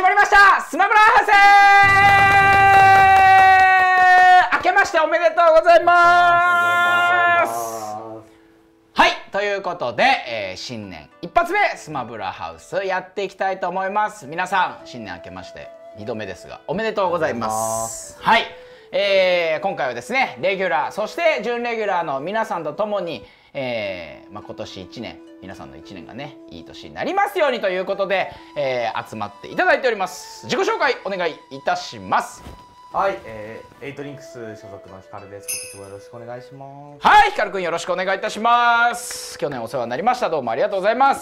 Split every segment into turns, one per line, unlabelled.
まりましたスマブラハウス。明けましておめでとうございます。はい、ということで、新年一発目スマブラハウスやっていきたいと思います。皆さん新年明けまして2度目ですがおめでとうございます。はい、今回はですねレギュラーそして準レギュラーの皆さんとともに、今年1年皆さんの1年がねいい年になりますようにということで、集まっていただいております。自己紹介お願いいたします。
はい、エイトリンクス所属のヒカルです。今年もよろしくお願いします。
はい、ヒカルくんよろしくお願いいたします。去年お世話になりました。どうもありがとうございます。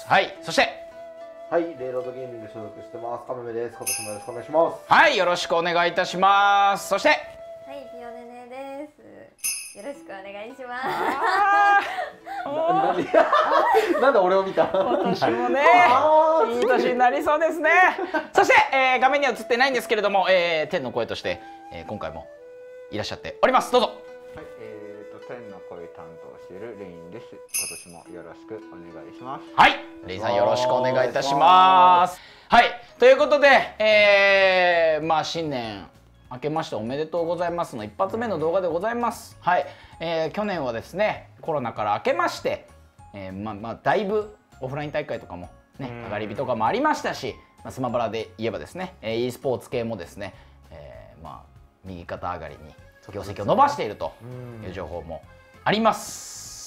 はい、そして
はい、レイロードゲーミング所属してます。カメメです。今年もよろしくお願いします。
はい、よろしくお願いいたします。そして
はい、ピオネネです。よろしくお願いします。
なんで俺を見た？
今年もねいい年になりそうですね。そして、画面には映ってないんですけれども、天の声として、今回もいらっしゃっております。どうぞ。
はい、天の声担当しているレインです。今年もよろしくお願いします。
はい、レイさんよろしくお願いいたします。はい、ということで、まあ新年明けましておめでとうございますの一発目の動画でございます。はい、去年はですねコロナから明けまして、だいぶオフライン大会とかもね上がり火とかもありましたし、スマブラで言えばですね e スポーツ系もですね、右肩上がりに業績を伸ばしているという情報もあります。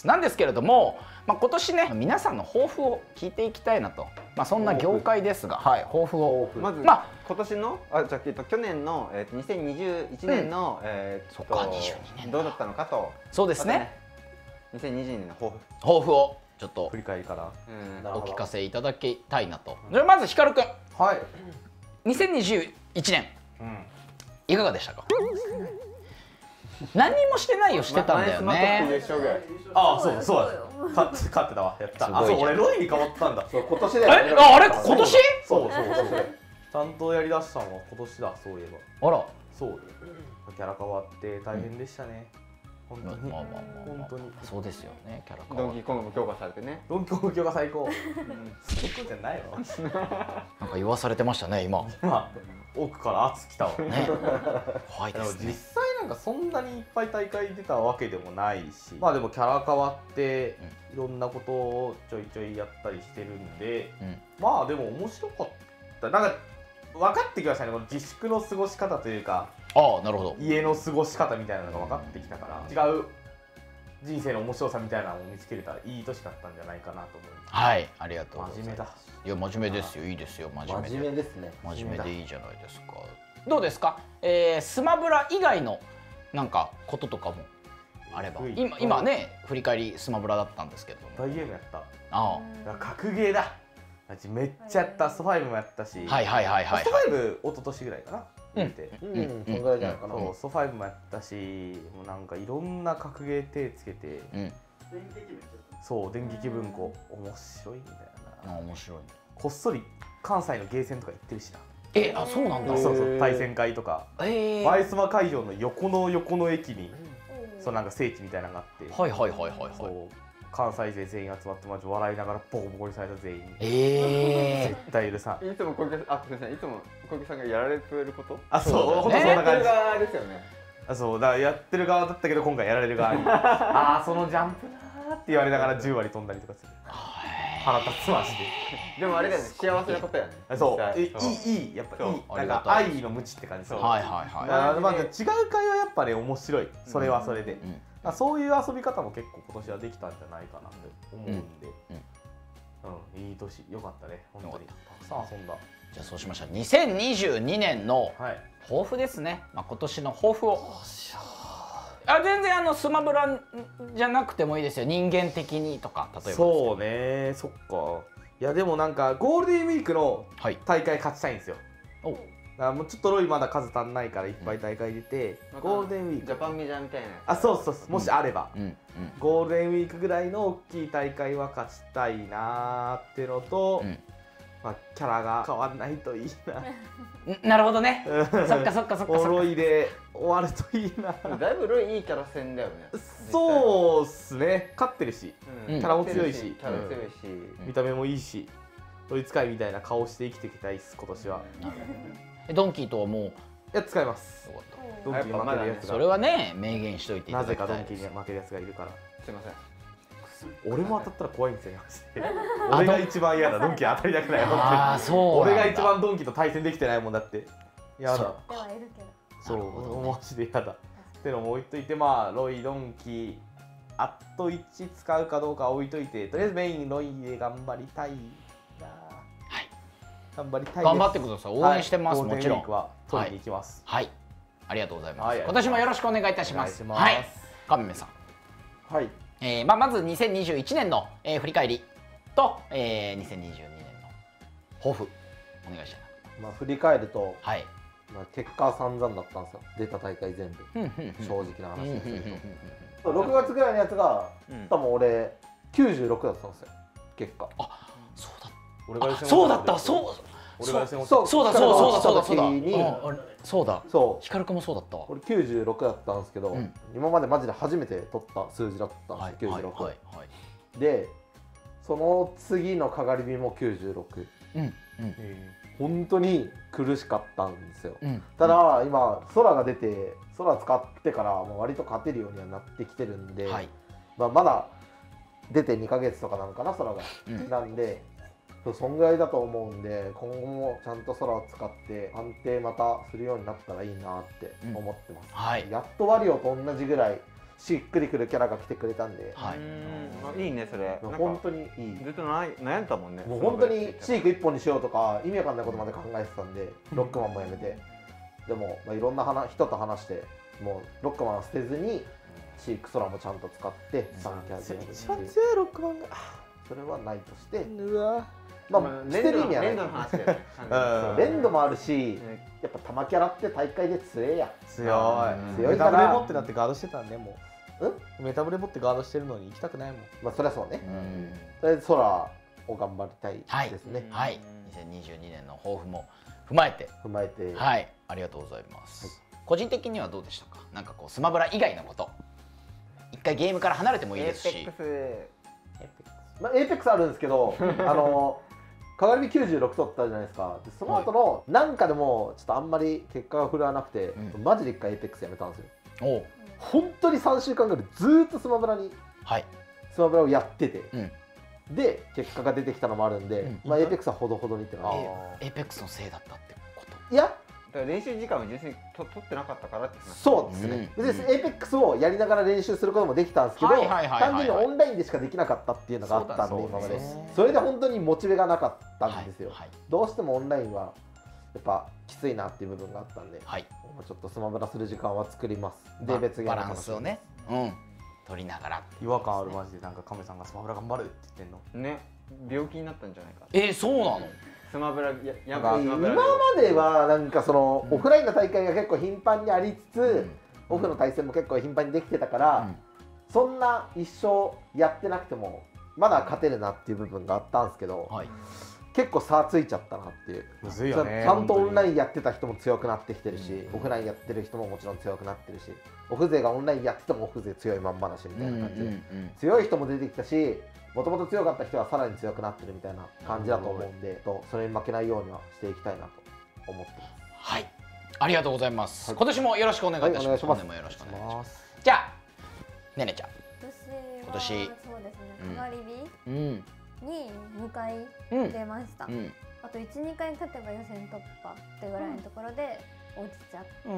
なんですけれども、今年ね皆さんの抱負を聞いていきたいなと、そんな業界ですが、はい、抱負を
まず、今年の去年の、2021年の、どうだったのかと。
そうですね。
2022年の抱
負をちょっと
振り返りから、
お聞かせいただきたいなと。じゃあまずヒカルくん、
はい、
2021年、いかがでしたか？何にもしてないよ、してたんだよね。
ああ、そうだ、勝ってたわ、やった。あ、そう、俺ロイに変わったんだ。
そう、今年だよね。
あれ今年？
そうちゃんとやりだしたのは今年だ、そういえば。
あら、
そうキャラ変わって大変でしたね。本当に本当に
そうですよね。キャラ変わ
ドンキーコングも強化されてね。
ドンキーコング強化最高。そこじゃないの？
なんか言わされてましたね今。
奥から圧きたわね。
怖いですね。
実際なんかそんなにいっぱい大会出たわけでもないし、でもキャラ変わっていろんなことをちょいちょいやったりしてるんで、でも面白かった。なんか分かってきましたね、この自粛の過ごし方というか、
なるほど、
家の過ごし方みたいなのが分かってきたから、違う人生の面白さみたいなのを見つけれたらいい年だったんじゃないかなと思います。
はい、ありがとうございます。
真面目だ。
いや真面目ですよ、いいですよ、真面目
ですね。
真面目でいいじゃないですか。どうですか、スマブラ以外のなんかこととかもあれば。今ね振り返りスマブラだったんですけども、
大ゲームやった。格ゲーだ。めっちゃやった。スト5もやったし、スト5一昨年ぐらいかな。
そんぐらいじゃないかな。
スト5もやったし、もうなんかいろんな格ゲー手つけて、そう電撃文庫面白いんだよな。
面白い。こ
っそり関西のゲーセンとか行ってるしな。
あ、そうなんだ。
そう対戦会とか、バイスマ会場の横の駅にそうなんか聖地みたいなのがあって、関西勢全員集まってマジ笑いながらボコボコにされた全員に絶対許さん。
いつも小池さんがやられてること？
あ、そう、本当そんな感じ
ですよね。
あ、そうだ、やってる側だったけど今回やられる側にそのジャンプなーって言われながら10割飛んだりとかする。腹立つまして。
でもあれだよね、幸せなことやね。
そう、いい、やっぱいい、なんか愛の無知って感じ。違う会はやっぱね面白い。それはそれで。そういう遊び方も結構今年はできたんじゃないかなって思うんで、いい年、よかったね、本当に。たくさん遊んだ。
じゃあそうしました。2022年の抱負ですね。今年の抱負を。全然スマブラじゃなくてもいいですよ。人間的にとか、例えば。
そうね、そっか。いやでもなんかゴールデンウィークの大会勝ちたいんですよ。もうちょっとロイまだ数足んないからいっぱい大会出て、ゴールデンウィーク
ジャパンメジャーみたいな。
あ、そうもしあればゴールデンウィークぐらいの大きい大会は勝ちたいなーってのと、キャラが変わんないといいな。
なるほどね。そっか。
ロイで終わるといいな。
だいぶロイいいキャラ戦だよね。
そうっすね。勝ってるし、キャラも強いし、
キャラ強いし、
見た目もいいし、 ドイツ会みたいな顔して生きていきたいです今年は。
ドンキーとはもう、い
や使います。ドンキーに負けるやつが、
それはね明言しといていた
なぜ
だきたい。
かドンキーに負けるやつがいるから。
すいません。
俺も当たったら怖いんですよねマジで。俺が一番嫌だ。ドンキー当たりたくない。
ああそうなんだ。
俺が一番ドンキーと対戦できてないもんだって。嫌だ。
ではいるけど。
そうマジで嫌だ。ってのも置いといて、まあロイドンキーあと1使うかどうかは置いといて、とりあえずメインロイで頑張りたいな。はい。頑張りたいです。
頑張ってください。応援してます、もちろん。
は取りに行きます。
はい。ありがとうございます。
はい、
今年もよろしくお願いいたします。はい。カメメさん。
はい。
まず2021年の、振り返りと、2022年の抱負お願いしたい
まあ振り返ると、
はい。
まあ結果は散々だったんですよ。出た大会全部。正直な話ですけど。6月ぐらいのやつが、多分俺96だったんですよ。結果。
あ、そうだ。
俺が
そうだった。そう。
俺がそうだ
そうだそうだ。
そう。
ヒカルくんもそうだったわ。
俺96だったんですけど、今までマジで初めて取った数字だったんですよ。96。で、その次のかがり火も96。本当に苦しかったんですよ。ただ今空が出て空使ってからもう割と勝てるようにはなってきてるんで、まだ出て2ヶ月とかなのかな空が。なんで。そんぐらいだと思うんで、今後もちゃんと空を使って安定またするようになったらいいなって思ってます。やっとワリオと同じぐらいしっくりくるキャラが来てくれたんで、
いいねそれ。
本当にいい。
ずっと悩んだもんね。
もう本当にシーク1本にしようとか意味わかんないことまで考えてたんで、ロックマンもやめて、でもいろんな人と話してもうロックマンは捨てずにシーク空もちゃんと使って3キャラで
一番強いロックマンが
それはないとして、
うわ
まあ捨てる意味はない。
連動の話だよね。
連動もあるし、やっぱ玉キャラって大会で強いや。
強い。メタブレ持ってなってガードしてたんでもう。メタブレ持ってガードしてるのに行きたくないもん。
まあそりゃそうね。とりあえず空を頑張りたいですね。
はい。2022年の抱負も踏まえて。はい。ありがとうございます。個人的にはどうでしたか。なんかこうスマブラ以外のこと。一回ゲームから離れてもいいですし。
まあエーペックスあるんですけど、かがり火96取ったじゃないですか。その後のなんかでもちょっとあんまり結果が振るわなくて、マジで一回エーペックスやめたんですよ。本当に3週間ぐらいずーっとスマブラをやってて、で結果が出てきたのもあるんで、まあエーペックスはほどほどにって感じ。
エーペックスのせいだったってこと？
いや。
練習時間を純粋に取ってなかったからって話。
そうですね。別にエーペックスをやりながら練習することもできたんですけど、単純にオンラインでしかできなかったっていうのがあったんで今まで。それで本当にモチベがなかったんですよ。どうしてもオンラインはやっぱきついなっていう部分があったんで、ちょっとスマブラする時間は作ります。で別に
バランスをね、取りながら。
違和感あるマジで。なんかカメさんがスマブラ頑張るって言ってんの。
ね、病気になったんじゃないか。
そうなの？
スマブラ
今まではなんかそのオフラインの大会が結構頻繁にありつつ、オフの対戦も結構頻繁にできてたから、そんな一生やってなくてもまだ勝てるなっていう部分があったんですけど、結構差ついちゃったなっていう。ちゃんとオンラインやってた人も強くなってきてるし、オフラインやってる人ももちろん強くなってるし、オフ勢がオンラインやっててもオフ勢強いまんまだしみたいな感じで、強い人も出てきたし、もともと強かった人はさらに強くなってるみたいな感じだと思うんで、それに負けないようにはしていきたいなと思ってます。
はい、ありがとうございます。今年もよろしくお願いいたします。今年もよろしくお願いします。じゃあねねちゃん。
今年そうですね。かがり火に2回出ました。あと1、2回勝てば予選突破ってぐらいのところで落ちちゃって、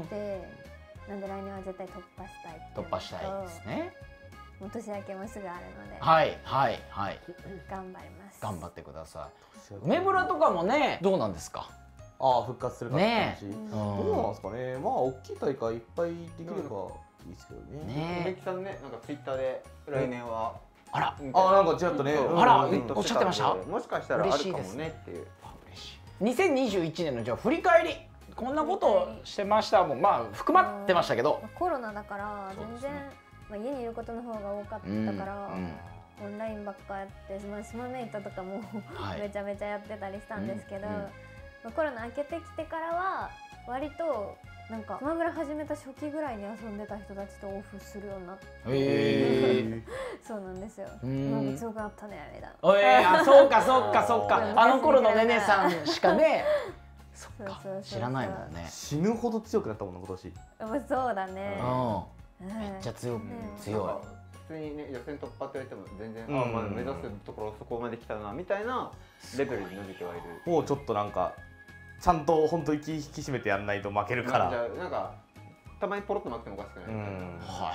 なんで来年は絶対突破したい。
突破したいですね。
もう年明けもすぐあるので、頑張ります。
頑張ってください。梅村とかもね、どうなんですか？
復活するかって話。どうなんですかね。まあ大きい大会いっぱいできればいいですけどね。
梅木さんね、なんかツイッターで来年は
なんかちらっとね、
おっしゃってました。
もしかしたらあるかもねっていう。
2021年のじゃあ振り返り、こんなことをしてましたもん。まあ含まってましたけど。
コロナだから全然。家にいることの方が多かったから、オンラインばっかやって、スマメイトとかもめちゃめちゃやってたりしたんですけど、コロナ明けてきてからは割となんかスマブラ始めた初期ぐらいに遊んでた人たちとオフするようになって、そうなんですよ。なんか強くなったねみたいな。
あ、そうかそうかそうか。あの頃のねねさんしかね、そっか知らないもんね。
死ぬほど強くなったもんな今年。
そうだね。
めっちゃ強い。
普通にね予選突破って言われても全然まだ目指すところそこまで来たなみたいなレベルに伸びてはいる。
もうちょっとなんかちゃんと本当に気引き締めてやんないと負けるから。
じゃあなんかたまにポロッと負けてもおかしくない。
はい、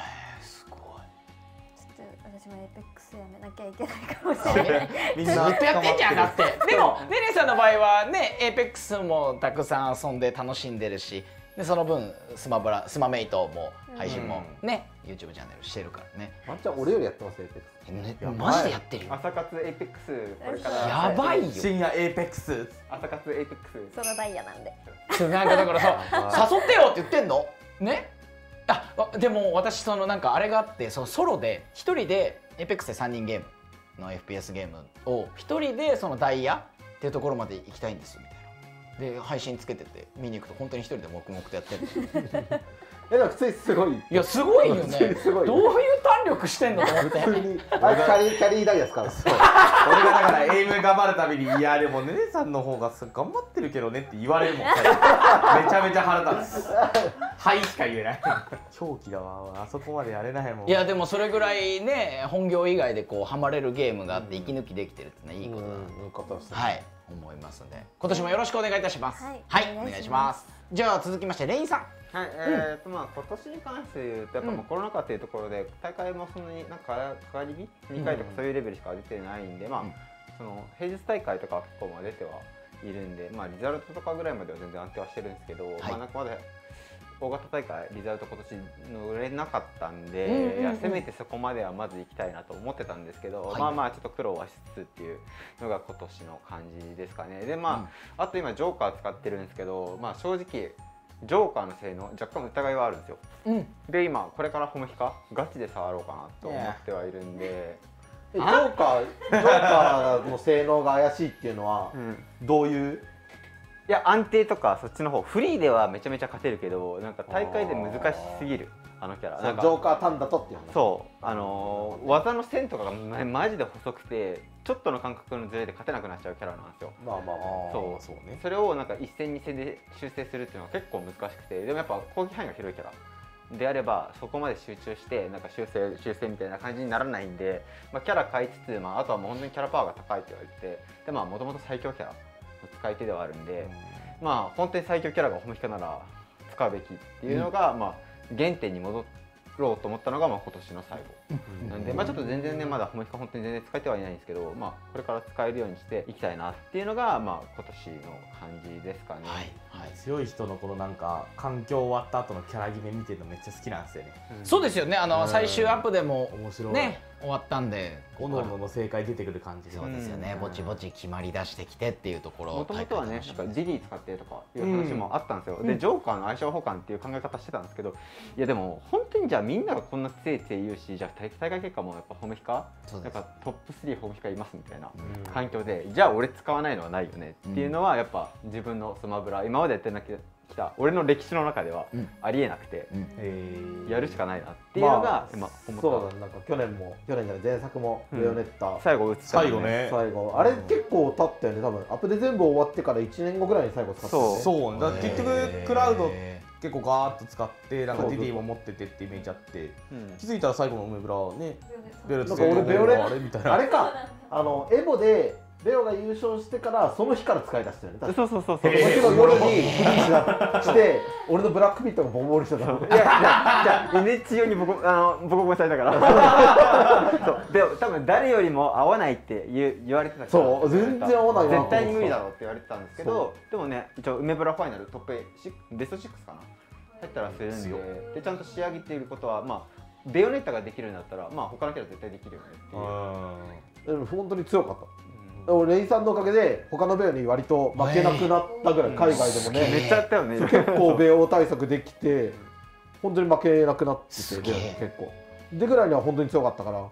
すごい。
ちょっと私もエイペックスやめなきゃいけないかもしれない。
みんなずっとやってんじゃんだって。でもねねさんの場合はねエイペックスもたくさん遊んで楽しんでるし。でその分スマメイトも配信もね、YouTube チャンネルしてるからね。
まっちゃん俺よりやってますエイペック
ス。マジでやってるよ。
朝活エイペックスこれから
やばいよ。
深夜エイペックス。
朝活エイペックス。
そのダイヤなんで。
なんかだからさ誘ってよって言ってんのね。でも私そのなんかあれがあってそのソロで一人でエイペックスで3人ゲームの FPS ゲームを一人でそのダイヤっていうところまで行きたいんですよみたいな。で配信つけてて見に行くと本当に一人で黙々とやってる。
でも普通にすごい。
いやすごいよね。どういう胆力してんのと思って。
普通にキャリーダイヤですから。
俺がだからエイム頑張るたびにいやでもねねさんの方が頑張ってるけどねって言われるもん。めちゃめちゃ腹立つ。はいしか言えない。狂気だわ。あそこまでやれないもん。
いやでもそれぐらいね本業以外でこうハマれるゲームがあって息抜きできてるってねいいことですね。はい。思いますので今年もよろしくお願いいたします。はい、お願いします。じゃあ続きましてレインさん。
はい、まあ今年に関して言うとやっぱコロナ禍というところで大会もそんなになんかかかり火2回とかそういうレベルしか出てないんで、まあその平日大会とかは結構まあ出てはいるんで、まあリザルトとかぐらいまでは全然安定はしてるんですけど、まあなんかまだ大型大会リザルト今年乗れなかったんで、いやせめてそこまではまず行きたいなと思ってたんですけど、まあまあちょっと苦労はしつつっていうのが今年の感じですかね。でまああと今ジョーカー使ってるんですけど、まあ正直ジョーカーの性能若干疑いはあるんですよ。で今これからホムヒカガチで触ろうかなと思ってはいるんで。
ジョーカーの性能が怪しいっていうのはどういう？
いや安定とかそっちの方フリーではめちゃめちゃ勝てるけどなんか大会で難しすぎるあのキャラ。
ジョーカータンだとっていう話。
そう技の線とかがマジで細くてちょっとの感覚のズレで勝てなくなっちゃうキャラなんですよ。
まあまあ
そうね。それをなんか1戦2戦で修正するっていうのは結構難しくて、でもやっぱ攻撃範囲が広いキャラであればそこまで集中してなんか修正みたいな感じにならないんで、まあ、キャラ変えつつ、まあ、あとはもう本当にキャラパワーが高いって言われてて、でまあもともと最強キャラ使い手ではあるんで、まあ本当に最強キャラがホムヒカなら使うべきっていうのが、まあ原点に戻ろうと思ったのがまあ今年の最後なんで、まあちょっと全然ねまだホムヒカ本当に全然使えてはいないんですけど、まあこれから使えるようにしていきたいなっていうのがまあ今年の感じですかね。
強い人のこのなんか環境終わった後のキャラ決め見てるのめっちゃ好きなんですよね。
そうですよね。最終アップでもね終わったんで、
おのおのの正解出てくる感じ。
そうですよね。ぼちぼち決まり出してきてっていうところ。
もともとはね、ディディ使ってとかいう話もあったんですよ。で、ジョーカーの相性補完っていう考え方してたんですけど、いやでも本当にじゃあみんながこんな強い言うし、じゃあ大会結果もやっぱホムヒカ、なんかトップ3ホムヒカいますみたいな環境で、じゃあ俺使わないのはないよねっていうのはやっぱ自分のスマブラ今までやってなきゃきた俺の歴史の中ではありえなくて、やるしかないなっていうのが今思った。
そうだ、なんか去年じゃない前作もベヨネッタ
最後打つ最後
ね、
あれ結構経ったよね。多分アップで全部終わってから1年後ぐらいに最後使ったね。
そうだ、結局クラウド結構ガーッと使ってなんかディディも持っててってイメージあって、気づいたら最後の梅ブラね
ベヨネッタ俺ベヨネッタあれかエボでレオが優勝してからその日から使い出したよね。
そう
その日の夜にフリーして俺のブラックピットがボコボコにしてた。いやじ
ゃあNH用にボコボコされたからそうでも多分誰よりも合わないって言われてたから、
そう全然合わない
絶対に無理だろうって言われてたんですけど、でもね一応梅ブラファイナルトップベスト6かな入ったらするんで、ちゃんと仕上げていることはまあベヨネッタができるんだったらまあ他のキャラ絶対できるよねっていう。
でも本当に強かった。レイさんのおかげで他のベオに割と負けなくなったぐらい、海外でもね
めっちゃやったよね。
結構ベオ対策できて本当に負けなくなってて、結構でぐらいには本当に強かったから。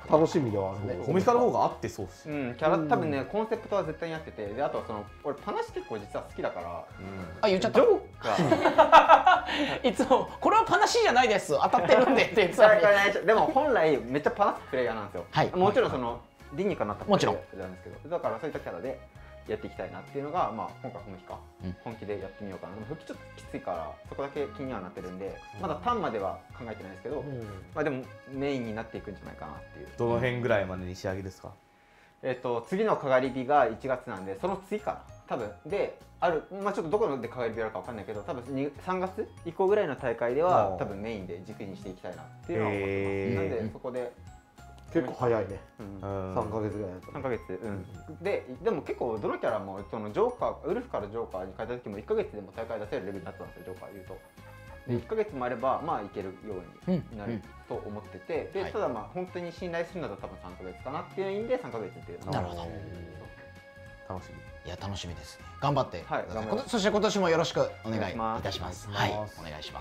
楽しみではあるね。
コミカルの方が合ってそうし、
キャラ多分ねコンセプトは絶対に合ってて、であとはその俺パナシ結構実は好きだから、
あ言っちゃった。
ジョーカ
いつもこれはパナシじゃないです当たってるんでって言ってたのに。
でも本来めっちゃパナスプレイヤーなんですよ。もちろんその理にかなったプレイヤーなんですけど、だからそういったキャラでやっていきたいなっていうのが、まあ今回本気でやってみようかな。でも復帰ちょっときついからそこだけ気にはなってるんで、まだターンまでは考えてないですけど、まあでもメインになっていくんじゃないかなっていう。
どの辺ぐらいまでに仕上げですか？
次のかがり火が1月なんで、その次かな多分である、まあちょっとどこでかがり火やるかわかんないけど、多分3月以降ぐらいの大会では多分メインで軸にしていきたいなっていうのは思ってます。なんでそこで
結構早いね。3ヶ月ぐらいだと。
3ヶ月。でも結構どのキャラもそのジョーカーウルフからジョーカーに変えた時も1ヶ月でも大会出せるレベルになったんですよ、ジョーカー言うと。で1ヶ月もあればまあいけるようになると思ってて、でただまあ本当に信頼するのだと多分3ヶ月かなっていう意味で3ヶ月っていうのが。
なるほど。
楽しみ。
いや楽しみですね。頑張って。
はい。
そして今年もよろしくお願いいたします。はい。お願いします。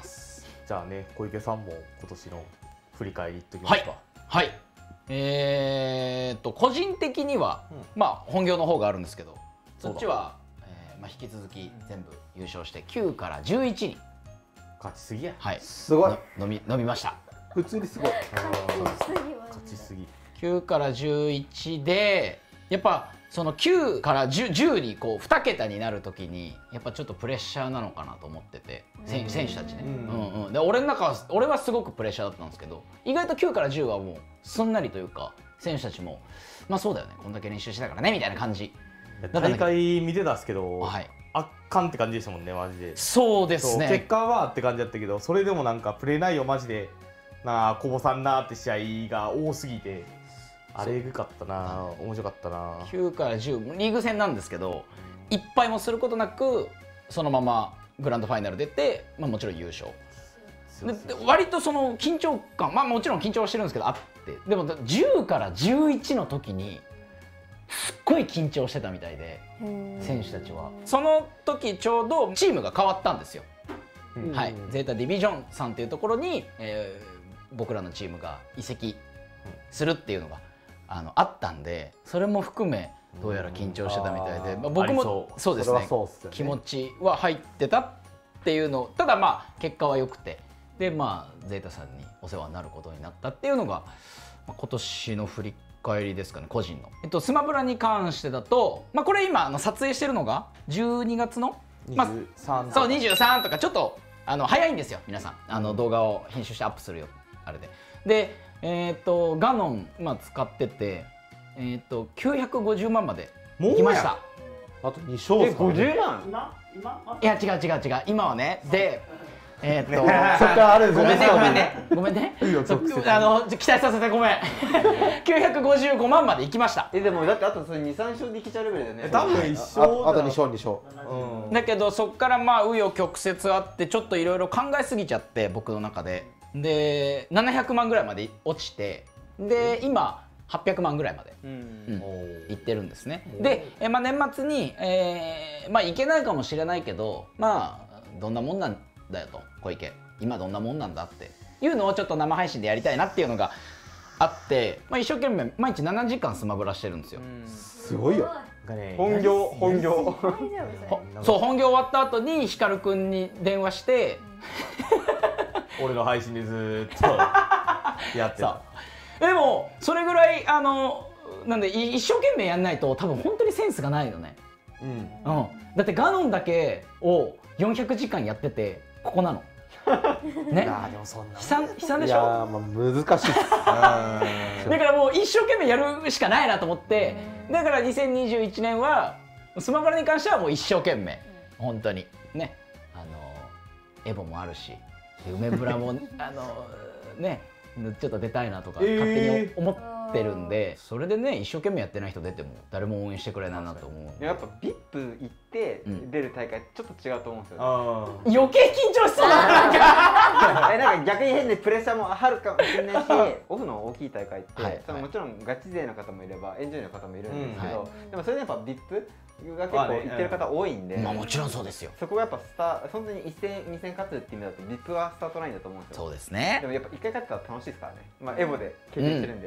じゃあね、小池さんも今年の振り返りいってきますか。
はい。個人的には、まあ本業の方があるんですけど、そっちは、まあ引き続き全部優勝して9から11に
勝ちすぎや。
はい。
すごい。
飲みました。
普通にすごい。
勝ちすぎ。
9から11でやっぱその9から10にこう2桁になる時にやっぱちょっとプレッシャーなのかなと思ってて、選手たちね。で俺はすごくプレッシャーだったんですけど、意外と9から10はもうすんなりというか、選手たちもまあそうだよね、こんだけ練習してたからねみたいな感じ。
大会見てたんですけど、圧巻って感じでしたもんね、マジで。
そうですね。
結果はって感じだったけど、それでもなんかプレー内容マジでこぼさんなって試合が多すぎて、あれエグかったな、面白かったな。
9から10リーグ戦なんですけど、1敗もすることなくそのままグランドファイナル出て、まあ、もちろん優勝で、割とその緊張感、まあもちろん緊張はしてるんですけどあって、でも10から11の時にすっごい緊張してたみたいで、選手たちはその時ちょうどチームが変わったんですよ。はい、ゼータディビジョンさんっていうところに、僕らのチームが移籍するっていうのがあったんで、それも含めどうやら緊張してたみたいで、僕もそうですね、気持ちは入ってたっていうの。ただまあ結果は良くて、でまあゼータさんにお世話になることになったっていうのが、今年の振り返りですかね、個人の。スマブラに関してだと、まあこれ今撮影してるのが12月の
23、
そう23とか、ちょっと早いんですよ皆さん、動画を編集してアップするよあれで。ガノン、まあ、使ってて、950万までいきました。
あと2勝ですかね。
50万？
いや違う今はね。で
そっからあるんですよ
ね。ごめんね。期待させてごめん。955万までいきました。
でもだってあとそれ2、3勝でいけちゃうレベルだよね。
多分1勝。
あと2勝。
だけどそっからまあ紆余曲折あって、ちょっといろいろ考えすぎちゃって、僕の中で。で700万ぐらいまで落ちて、で今800万ぐらいまでいってるんですね。で、まあ、年末に、まあいけないかもしれないけど、まあどんなもんなんだよと、小池今どんなもんなんだっていうのをちょっと生配信でやりたいなっていうのがあって、まあ、一生懸命毎日7時間スマブラしてるんですよ。
すごいよ。
本業
そう、本業終わった後にヒカルくんに電話して
俺の配信でずっとやってた。
でもそれぐらいなんで一生懸命やんないと多分本当にセンスがないのね。だってガノンだけを400時間やっててここなの。ね。
でもそんな
悲惨でしょ。
いやまあ難しいっす。だ
からもう一生懸命やるしかないなと思って、だから2021年はスマブラに関してはもう一生懸命本当にね、エボもあるし。梅ブラもねちょっと出たいなとか勝手に思ってるんで、それでね一生懸命やってない人出ても誰も応援してくれないなと思う。
やっぱ VIP 行って出る大会ちょっと違うと思うんですよ
ね。余計緊張しそうだな。
なんか逆に変でプレッシャーもあるかもしれないし、オフの大きい大会ってもちろんガチ勢の方もいればエンジョイの方もいるんですけど、でもそれでやっぱ VIPが結構行ってる方多いんで、
まあもちろんそうですよ。
そこがやっぱ本当に1戦2戦勝つっていう意味だと VIP はスタートラインだと思うんですよ。
そうですね。
でもやっぱ1回勝ったら楽しいですからね。まあエボで経験してるんで。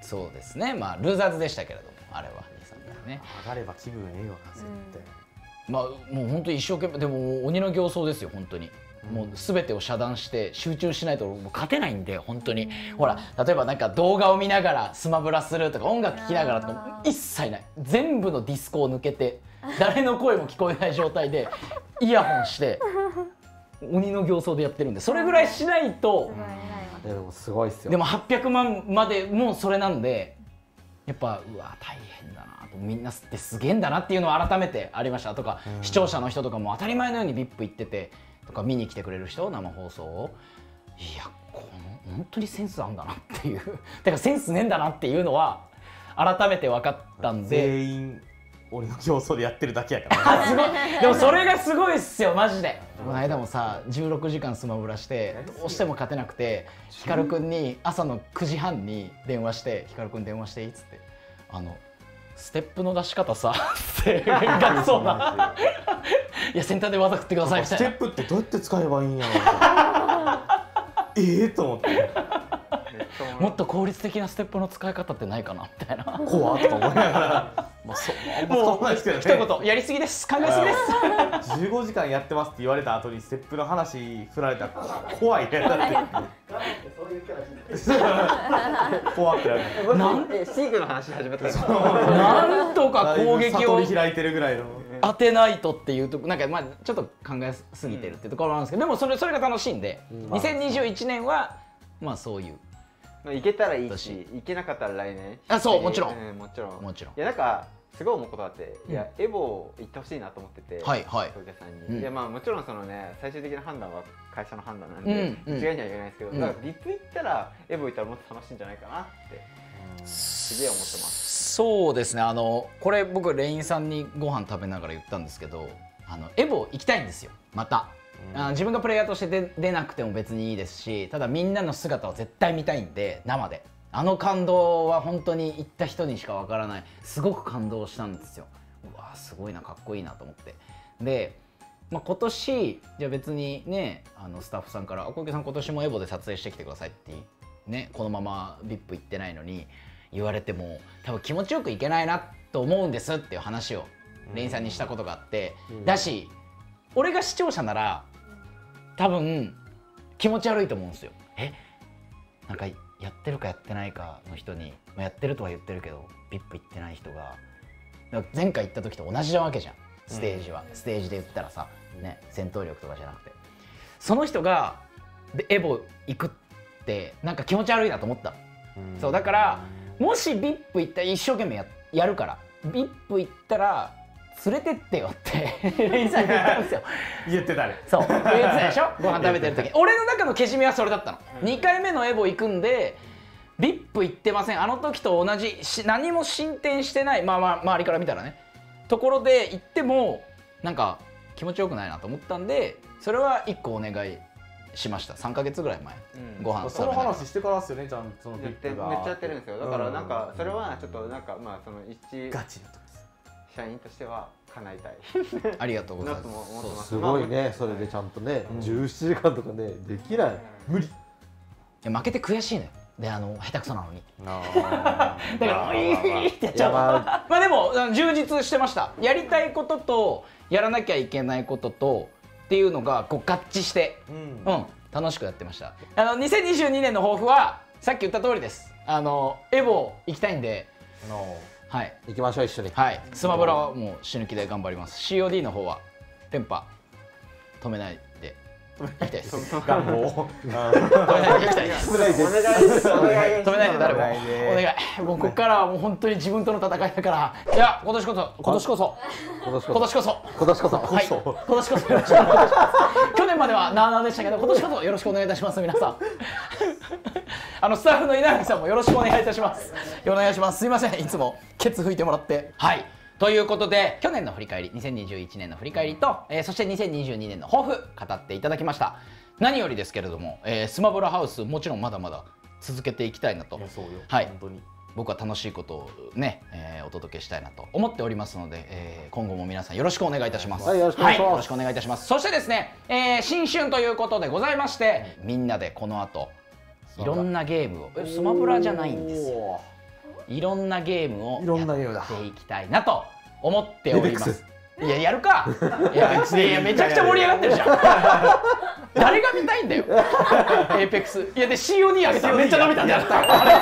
そうですね、まあルーザーズでしたけれども、あれはね、
上がれば気分ええわな絶対。
まあもう本当に一生懸命、でも鬼の形相ですよ本当に。もう全てを遮断して集中しないともう勝てないんで本当に。ほら例えばなんか動画を見ながらスマブラするとか音楽聴きながらとか一切ない。全部のディスコを抜けて誰の声も聞こえない状態でイヤホンして鬼の形相でやってるんで、それぐらいしないと。
でもすごいっすよ。
でも800万までもうそれなんで、やっぱうわ大変だなと、みんなってすげえんだなっていうのを改めてありました。とか視聴者の人とかも当たり前のように VIP 行っててとか見に来てくれる人、生放送を、いやこの本当にセンスあんだなっていうてかセンスねえんだなっていうのは改めて分かったんで。
全員俺の競争でやってるだけやから
すごい。でもそれがすごいっすよマジで。この間もさ16時間スマブラしてどうしても勝てなくて、ヒカルくんに朝の9時半に電話して「ヒカルくん電話していい?」っつって「ステップの出し方さ」ってガチそうな「いや先端で技振ってください」みたいな。
ステップってどうやって使えばいいんやろと思って、
もっと効率的なステップの使い方ってないかなみたいな。
怖っと思いながらもうあんま使わないですけどね。
一言やりすぎです、考えすぎです。
15時間やってますって言われた後にステップの話振られたら怖いね。だって怖くなる。
なんでシークの話始めた
なんとか攻撃を
悟り開いてるぐらいの
当てないとっていうと、なんかまあちょっと考えすぎてるっていうところなんですけど、でもそれが楽しいんで、2021年はまあそういう
いけたらいいし、いけなかったら来年。
あ、そうもちろん
もちろん
もちろん。
いやなんかすごい思うことあって、いやエボ行ってほしいなと思ってて、
はいはい、
東京さんに。いやまあもちろんそのね最終的な判断は会社の判断なんで一概には言えないですけど、だからリップ行ったらエボ行ったらもっと楽しいんじゃないかなってすげえ思ってます。
そうですね、これ僕レインさんにご飯食べながら言ったんですけど、エボ行きたいんですよまた。自分がプレイヤーとして出なくても別にいいですし、ただみんなの姿を絶対見たいんで、生で感動は本当に行った人にしかわからない。すごく感動したんですよ。うわすごいな、かっこいいなと思って。で、まあ、今年じゃあ別にねスタッフさんから「小池さん今年もエボで撮影してきてください」ってね、このまま VIP 行ってないのに言われても多分気持ちよくいけないなと思うんですっていう話をレインさんにしたことがあって、だし俺が視聴者なら多分気持ち悪いと思うんですよ。なんかやってるかやってないかの人に、やってるとは言ってるけど VIP 行ってない人が前回行った時と同じなわけじゃん。ステージは、ステージで言ったらさ、ね、戦闘力とかじゃなくて、その人がエボ行くってなんか気持ち悪いなと思った。そうだからもし VIP 行ったら一生懸命やるから VIP 行ったら連れてってよってレイさんに言ったんですよ。
言ってたね。
そう言ってたでしょご飯食べてる時。俺の中のけじめはそれだったの。2回目のエボ行くんで VIP 行ってません、あの時と同じ何も進展してない、まあ周りから見たらねところで行ってもなんか気持ちよくないなと思ったんで、それは1個お願いしました。3ヶ月ぐらい前、ご飯
その話してからですよね。ちゃんとその
めっちゃやってるんですよ。だからなんかそれはちょっとなんかまあその一
ガチなとこです。
社員としては叶えたい。
ありがとうございます。
すごいね、それでちゃんとね17時間とかねできない。
無理。
いや負けて悔しいのよ。で下手くそなのに。だからいいってやっちゃう。まあでも充実してました。やりたいこととやらなきゃいけないこととっていうのがこう合致して、楽しくやってました。2022年の抱負はさっき言った通りです。エボ行きたいんで、はい、
行きましょう一緒に。
はい、スマブラはもう死ぬ気で頑張ります。COD の方は電波止めないで行きたいです。
願望を
止めないで行きたいです。
お願いです。
止めないで誰もお願い。もうここからはもう本当に自分との戦いだから。いや今年こそ今年こそはい今年こそよろしくお願いします。去年まではなあなあでしたけど今年こそよろしくお願いいたします。皆さんスタッフの稲垣さんもよろしくお願いいたします。お願いします。すいませんいつもケツ吹いてもらって。はいということで去年の振り返り2021年の振り返りと、そして2022年の抱負語っていただきました。何よりですけれども、スマブラハウスもちろんまだまだ続けていきたいなと。はい本当に僕は楽しいことをね、お届けしたいなと思っておりますので、今後も皆さんよろしくお願いいたします。
はいよろしくお願いします。
よろしくお願いいたします。そしてですね、新春ということでございまして、みんなでこの後いろんなゲームをスマブラじゃないんですよ。 いろんなゲームをやっていきたいなと思っております。いや、やるか。いやめちゃくちゃ盛り上がってるじゃん。誰が見たいんだよ。エーペックス。いやで COD 上げたらめっちゃ伸びたんだよ。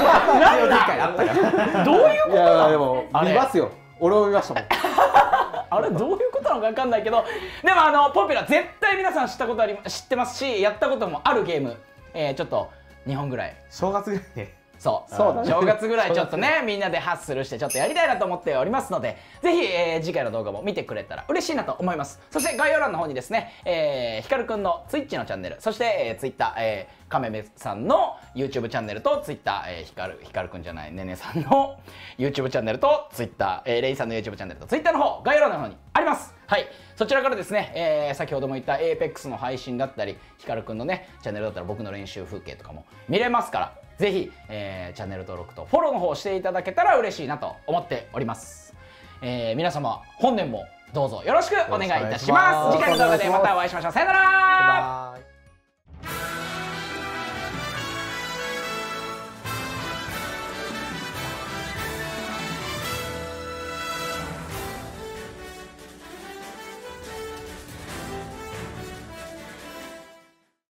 どういうことなの？
でも見ますよ。俺も見ましたもん。
あれどういうことなのか分かんないけど、でもポピュラー絶対皆さん知ってますし、やったこともあるゲーム、ちょっと2本ぐらい
正月ぐらいね。
そう正月ぐらいちょっとねみんなでハッスルしてちょっとやりたいなと思っておりますので、ぜひ、次回の動画も見てくれたら嬉しいなと思います。そして概要欄の方にですね、ひかるくんの Twitch のチャンネル、そして、Twitter、かめめさんの YouTube チャンネルと Twitter、ひかるくんじゃないねねさんの YouTube チャンネルと Twitter、レイさんの YouTube チャンネルと Twitter の方概要欄の方にあります。はい、そちらからですね、先ほども言った APEX の配信だったり、ひかるくんのねチャンネルだったら僕の練習風景とかも見れますから、ぜひ、チャンネル登録とフォローの方していただけたら嬉しいなと思っております。皆様本年もどうぞよろしくお願いいたします。次回の動画でまたお会いしましょう。さよなら。